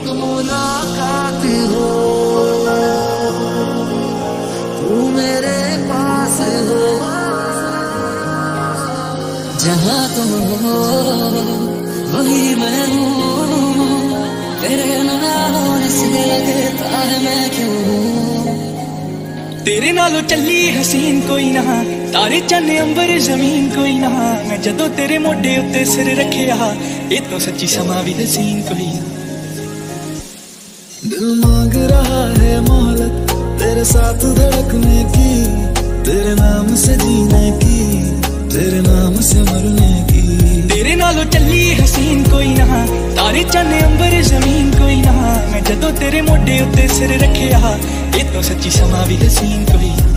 मुलाकात हो, तू मेरे पास हो, जहाँ तुम हो वही मैं हूँ, तेरे नाम से लगता है मैं क्यों। तेरे नालों चली हसीन कोई ना, तारे चन्ने अंबर जमीन कोई ना, मैं जदों तेरे मोढे उत्ते सिर रखिया, ये तो सच्ची समा भी हसीन कोई ना। दिल मांग रहा है मोहलत तेरे साथ धड़कने की, तेरे नाम से जीने की, तेरे नाम से मरने की। तेरे नालों चली हसीन कोई ना, तारे चन्ने अंबर जमीन कोई ना, मैं जदों तेरे मोढे उत्ते सिर रखिया, ये तो सच्ची समा भी हसीन कोई ना।